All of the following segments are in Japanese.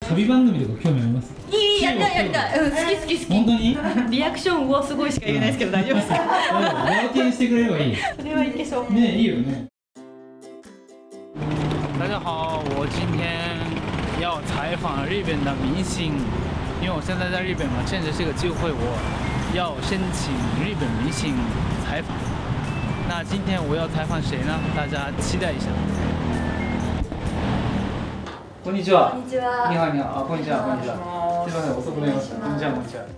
旅番組とか興味あります？ いい、やりたいやりたい。うん、好き好き好き。 本当に？ リアクションはすごいしか言えないですけど大丈夫ですか？ 聊天してくれればいい。 それはいけそう。 ね、いいよね。 大家好，我今天要采访日本的明星，因为我现在在日本嘛，趁着这个机会，我要申请日本明星采访。那今天我要采访谁呢？大家期待一下。こんにちは。 こんにちは。 你好你好。あ、こんにちはこんにちは。すみません遅くなりました。こんにちはこんにちは。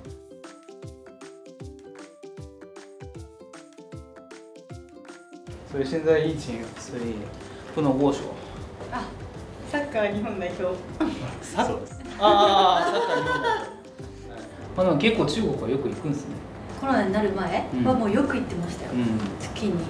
所以现在疫情，所以不能握手。 あ、サッカー日本代表。 サッカー。ああ、サッカー日本代表。まあでも結構中国はよく行くんですね。 コロナになる前はもうよく行ってましたよ。月に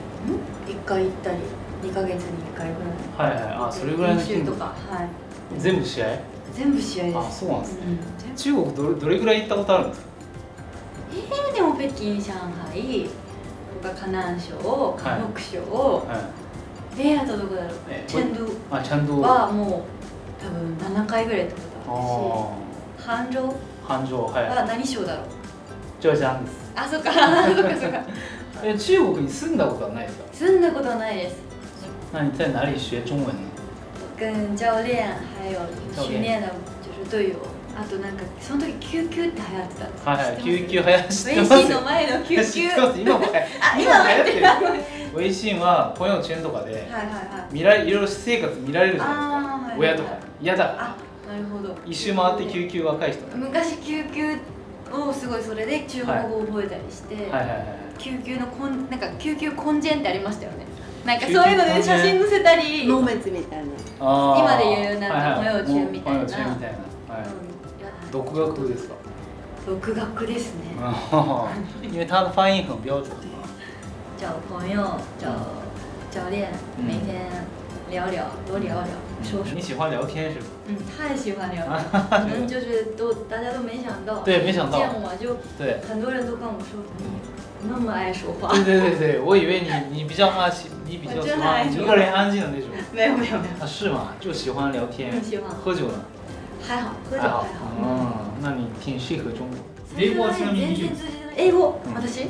1回行ったり、2ヶ月に1回ぐらい。 はいはい。あ、それぐらいの頻度。 練習とか、はい。 全部試合？ 全部試合です。 あ、そうなんですね。中国どれぐらい行ったことあるんですか？ でも北京、上海とか河南省、河北省、あとどこだろう。チェンドゥ。 あ、チェンドゥはもう多分7回ぐらい行ったことあるし、杭州。 杭州は何省だろう。 浙江です。 あ、そっか、そっかそっか。 中国に住んだことはないですか？ 住んだことはないです。 那你在哪里学中文呢？ 跟教练还有训练的就是队友。あとなんかその時救急って流行ってたんです。 はいはい、救急流行ってます。 微信の前の救急。 知ってます。今も流行ってる。微信は朋友圈とかでいろいろ私生活見られるじゃないですか。親とか嫌だから。 なるほど。 一周回って救急若い人。 昔救急をすごいそれで中国語を覚えたりして、救急のなんか救急根源ってありましたよね。なんかそういうので写真載せたり、ノーメツみたいな。今で言うなんか朋友圈みたいな。 独学ですか？ 独学ですね。 因为他的发音很标准。 找朋友，找教练，每天聊聊，多聊聊，说说。 你喜欢聊天是吧？ 太喜欢聊了，可能就是大家都没想到。 对，没想到。 见我就对，很多人都跟我说你那么爱说话。 对，我以为你比较你比较喜欢一个人安静的那种。 没有。 啊，是吗？就喜欢聊天。 喜欢。 喝酒呢？ 还好，喝酒还好。 那你挺适合中国。 英語はちなみに。 英語、私？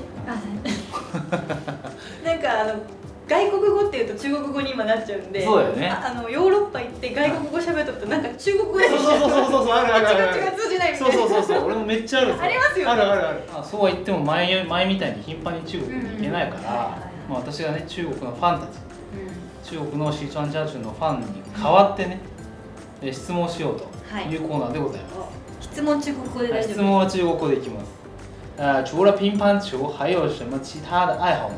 なんか外国語っていうと中国語に今なっちゃうんで。 そうだよね。 ヨーロッパ行って外国語喋っとくとなんか中国語で。 そうある。 違う通じないみたいな。 そう俺もめっちゃある。 ありますよね。 ある。そうは言っても前みたいに頻繁に中国に行けないから、私がね中国のファンたち、中国のシーチュアンジャージュのファンに代わってね質問しようというコーナーでございます。 質問中国語で大丈夫？ 質問は中国語でいきます。除了乒乓球，还有什么其他的愛好吗？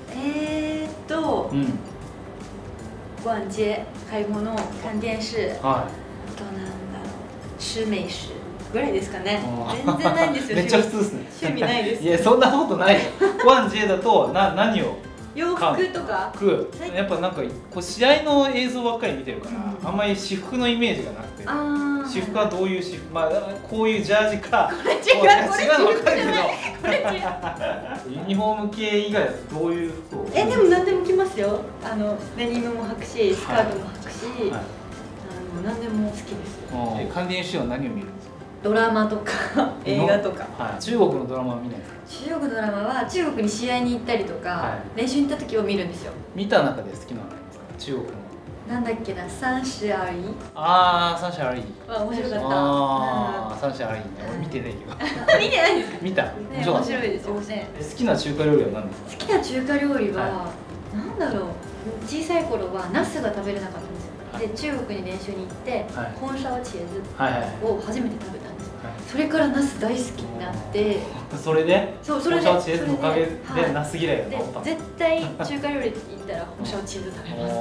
逛街、買い物、看電視、あとなんだろう、吃美食ぐらいですかね。全然ないんですよ。 めっちゃ普通ですね。 趣味ないです。 いやそんなことないよ。逛街だと何を？ 洋服とか。 やっぱなんか試合の映像ばっかり見てるから、あんまり私服のイメージがなくて。私服はどういう私服？まあこういうジャージか。違うの分かるけど。ユニフォーム系以外だとどういう服を？ でも何でも着ますよ。デニムも履くし、スカートも履くし、何でも好きです。 看電視は何を見るんですか？ ドラマとか映画とか。 中国のドラマは見ないですか？ 中国のドラマは中国に試合に行ったりとか、練習に行った時は見るんですよ。 見た中で好きなのは何ですか？中国の。 なんだっけな、三十而已。 ああ、三十而已。 面白かった。 ああ、三十而已ね。俺見てないけど。見てないですか？ 見た。 面白いですよね。 好きな中華料理は何ですか？ 好きな中華料理はなんだろう。小さい頃はナスが食べれなかったんですよ。で、中国に練習に行って紅燒茄子を初めて食べたんです。それからナス大好きになって。 それで？紅燒茄子のおかげでナス嫌いが治った。 絶対中華料理行ったら紅燒茄子食べます。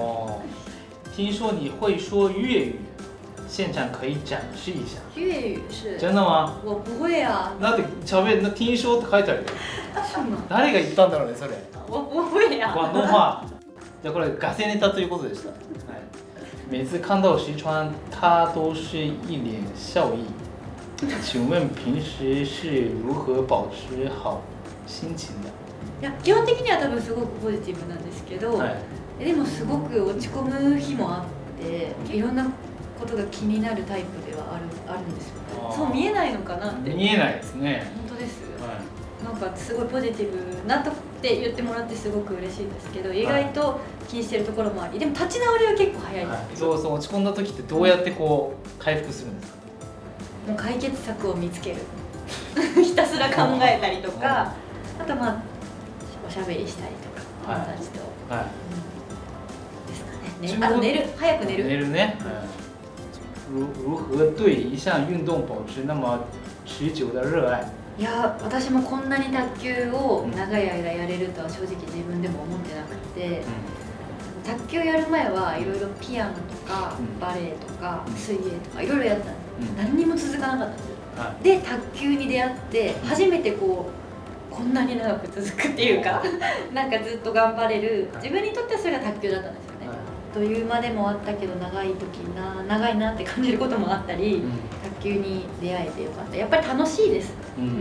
听说你会说粤语，现场可以展示一下。 粤语是？ 真的吗？ 我不会啊。 だって喋る听说って書いてあるよ。誰が言ったんだろうねそれ。 我不会啊。 广东话。じゃあこれガセネタということでした。每次看到石川，他都是一脸笑意。请问平时是如何保持好心情的？ いや基本的には多分すごくポジティブなんですけど。でもすごく落ち込む日もあって、いろんなことが気になるタイプではあるんそう見えないのかなって。 見えないですね。 本当です。なんかすごいポジティブなとって言ってもらってすごく嬉しいんですけど、意外と気にしてるところもあり、でも立ち直りは結構早いです。 そうそう、落ち込んだ時ってどうやってこう回復するんですか？ もう解決策を見つける。ひたすら考えたりとか、あとまあおしゃべりしたりとか、友達と。ですかね。あと寝る、早く寝る。 寝るね。如何对一项运動保持那么持久的热愛？ いや、私もこんなに卓球を長い間やれるとは正直自分でも思ってなくて、卓球やる前はいろいろピアノとかバレエとか水泳とかいろいろやったんです。何にも続かなかったんですよ。で卓球に出会って初めてこんなに長く続くっていうかなんかずっと頑張れる、自分にとってはそれが卓球だったんですよね。というまでもあったけど長いなって感じることもあったり、卓球に出会えてよかった。やっぱり楽しいです。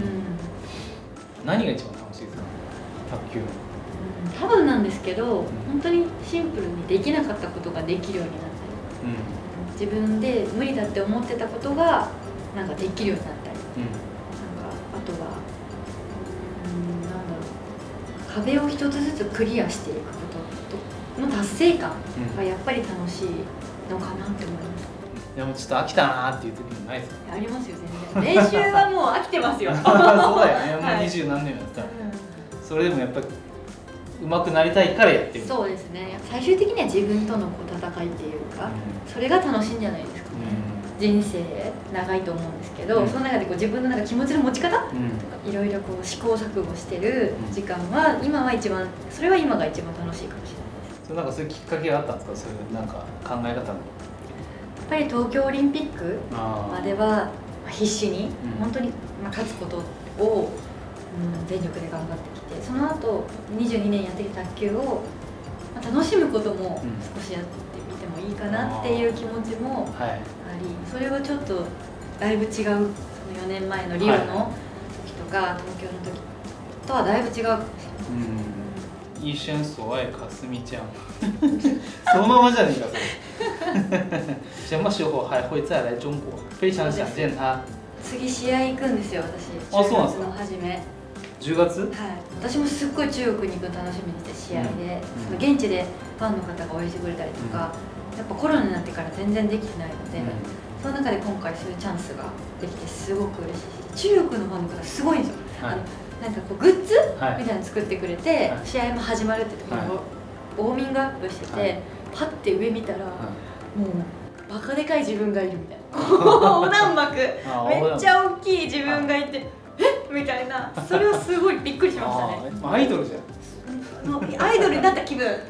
何が一番楽しいですか、卓球？ 多分なんですけど、本当にシンプルにできなかったことができるようになったり、自分で無理だって思ってたことがなんかできるようになったり、なんかあとはなんだろう、壁を一つずつクリアしていくことの達成感がやっぱり楽しいのかなって思います。 でもちょっと飽きたなーっていう時もないですか？ ありますよ、全然。練習はもう飽きてますよ。 そうだよね、もう20何年もやったら、それでもやっぱり上手くなりたいからやってる。 そうですね、最終的には自分との戦いっていうか、それが楽しいんじゃないですかね。人生長いと思うんですけど、その中で自分のなんか気持ちの持ち方とかいろいろ試行錯誤してる時間は今が一番楽しいかもしれないです。 なんかそういうきっかけがあったんですか、そういうなんか考え方の。やっぱり東京オリンピックまでは必死に本当に勝つことを全力で頑張ってきて、その後22年やってきた卓球を楽しむことも少しやってみてもいいかなっていう気持ちもあり、それはちょっとだいぶ違う、その4年前のリオの時とか東京の時とはだいぶ違うかもしれない。 一生所愛かすみちゃんそのままじゃねえかそれ。什么时候还会再来中国？非常想见他。 次試合行くんですよ、私。10月の初め。 10月？はい。 私もすっごい中国に行くの楽しみにして試合で、現地でファンの方が応援してくれたりとか、やっぱコロナになってから全然できてないので、その中で今回そういうチャンスができてすごく嬉しいし、中国のファンの方すごいんですよ。なんかグッズみたいなの作ってくれて、試合も始まるって時にウォーミングアップしてて、パッて上見たらもうバカでかい自分がいるみたいな、横断幕めっちゃ大きい自分がいて、えっみたいな、それはすごいびっくりしましたね。 アイドルじゃん。 アイドルになった気分です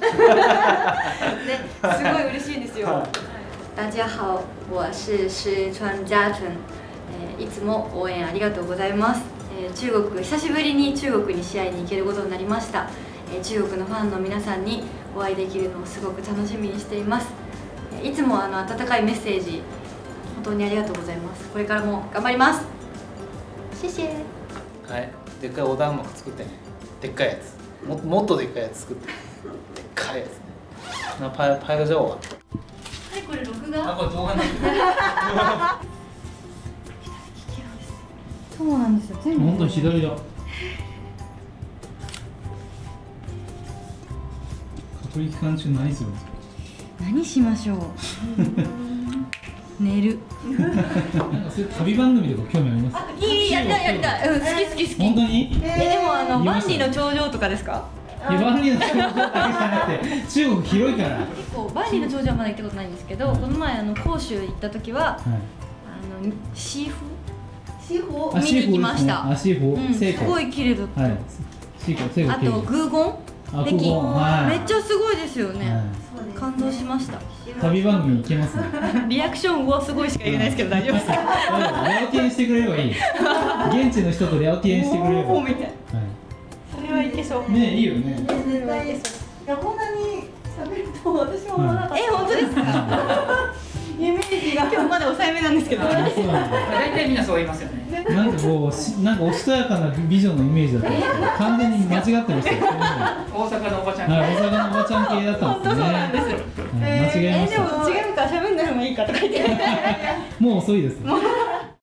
ごい嬉しいんですよ。大家好，我是石川嘉纯。いつも応援ありがとうございます。中国、久しぶりに中国に試合に行けることになりました。中国のファンの皆さんにお会いできるのをすごく楽しみにしています。いつも温かいメッセージ本当にありがとうございます。これからも頑張ります。谢谢。 はい、でっかい横断幕作ってね。でっかいやつ。もっとでっかいやつ作って。でっかいやつね。那拍个照啊。 はい、これ録画。 あ、これ動画なんだ。 そうなんですよ。全部。 本当に左だ。隔離期間中何するんですか。 何しましょう。寝る。 なんかそういう旅番組とか興味あります。 やりたい。好き。 本当に？ でも万里の長城とかですか？ 万里の長城だけじゃなくて中国広いから。 結構万里の長城はまだ行ったことないんですけど、この前広州行った時はシーフ見に行きました。 シーフ、 すごい綺麗だった。あとグーゴン駅、めっちゃすごいですよね。感動しました。 旅番組行けますね。 リアクションはすごいしか言えないですけど大丈夫ですか？ レオティエンしてくれればいい。現地の人とレオティエンしてくれれば。 みたいな。それはいけそう。 ね、いいよね。 絶対いけそう。こんなに喋ると私も思わなかった。本当ですか？イメージが今日まだ抑えめなんですけど。大体みんなそう言いますよね。 なんかこうなんかおしとやかな美女のイメージだったんですけど、完全に間違ってましたよ。 大阪のおばちゃん系。 大阪のおばちゃん系だったんですね。 そうなんです。 間違えました。 でも違うから喋んない方がいいかとか言って。 もう遅いです。